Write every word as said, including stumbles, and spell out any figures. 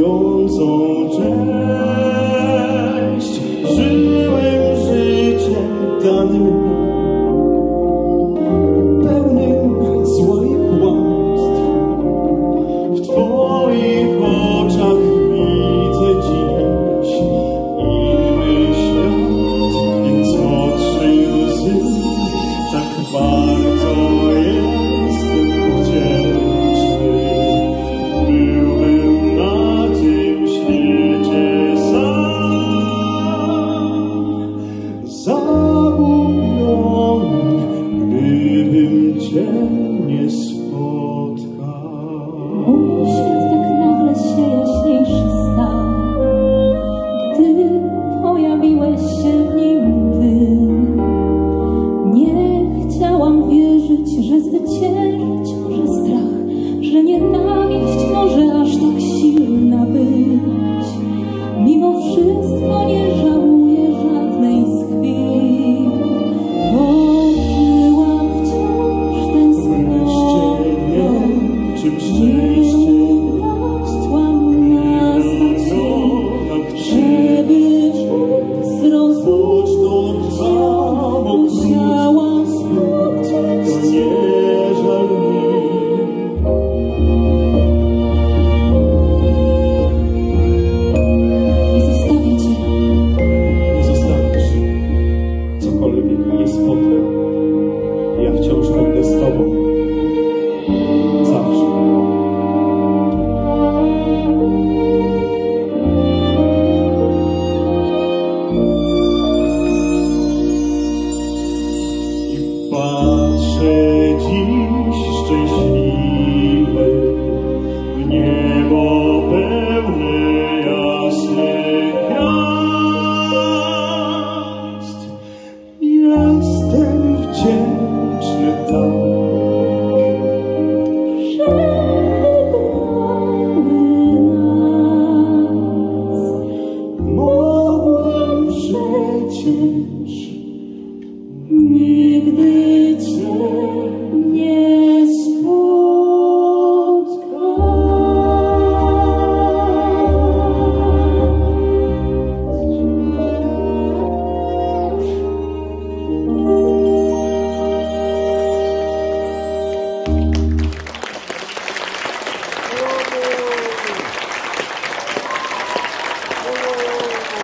panującą cześć. Żyłem życiem danym mi, pełnym zła i kłamstw. W Twoich oczach widzę dziś inny świat, więc otrzyj łzy. Tak bardzo jestem wdzięczny. Byłbym na tym świecie sam, zagubiony, gdybym Cię nie spotkał. Mój świat tak nagle się jaśniejszy stał, gdy pojawiłeś się w nim Ty. Nie chciałam wierzyć, że zwyciężyć może strach, że nienawiść może aż tak silna być. Mimo wszystko nie żałuję żadnej z chwil, bo żyłam wciąż tęsknotą. Czym szczęście Rosłam nazwać się, żeby czuć zrozumieć, musiałam spotkać to nie żal mi. Nie zostawię Cię. Nie zostaniesz. Cokolwiek nie spotkam, ja wciąż będę z Tobą. Zawsze. I patrzę dziś szczęśliwy w niebo pełne jasnych gwiazd. Jestem wdzięczny tak, Że wybrały nas. mogłem przecież Nigdy Cię nie